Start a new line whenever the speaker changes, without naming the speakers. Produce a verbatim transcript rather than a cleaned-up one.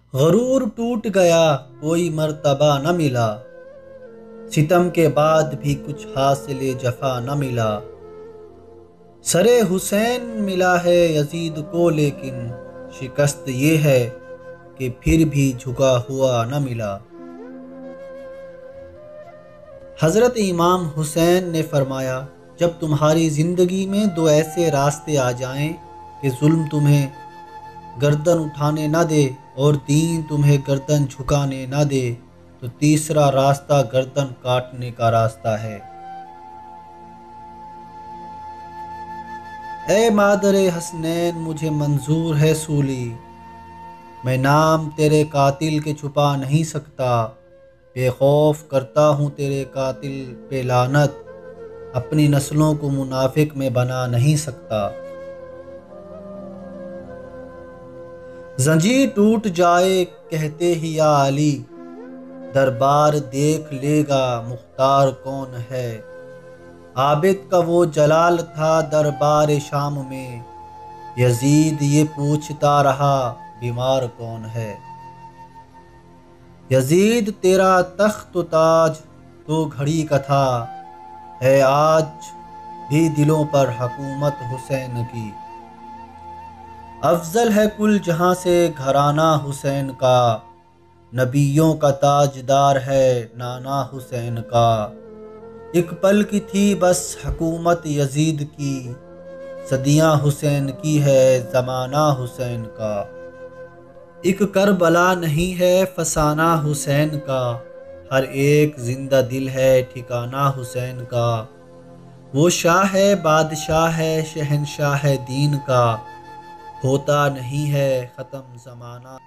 غرور ٹوٹ گیا کوئی مرتبہ نہ ملا، ستم کے بعد بھی کچھ حاصل جفا نہ ملا۔ سرے حسین ملا ہے یزید کو لیکن شکست یہ ہے کہ پھر بھی جھکا ہوا نہ ملا۔ حضرت امام حسین نے فرمایا، جب تمہاری زندگی میں دو ایسے راستے آ جائیں کہ ظلم تمہیں گردن اٹھانے نہ دے اور دین تمہیں گردن جھکانے نہ دے تو تیسرا راستہ گردن کاٹنے کا راستہ ہے۔ اے مادر حسنین مجھے منظور ہے سولی، میں نام تیرے قاتل کے چھپا نہیں سکتا، بے خوف کرتا ہوں تیرے قاتل پہ لعنت، اپنی نسلوں کو منافق میں بنا نہیں سکتا۔ زنجیر ٹوٹ جائے کہتے ہی یا علی، دربار دیکھ لے گا مختار کون ہے۔ عابد کا وہ جلال تھا دربار شام میں، یزید یہ پوچھتا رہا بیمار کون ہے۔ یزید تیرا تخت و تاج دو گھڑی کا تھا، ہے آج بھی دلوں پر حکومت حسین کی۔ افضل ہے کل جہاں سے گھرانہ حسین کا، نبیوں کا تاجدار ہے نانا حسین کا۔ ایک پل کی تھی بس حکومت یزید کی، صدیاں حسین کی ہے زمانہ حسین کا۔ ایک کربلا نہیں ہے فسانہ حسین کا، ہر ایک زندہ دل ہے ٹھکانہ حسین کا۔ وہ شاہ ہے بادشاہ ہے شہنشاہ ہے دین کا، ہوتا نہیں ہے ختم زمانہ۔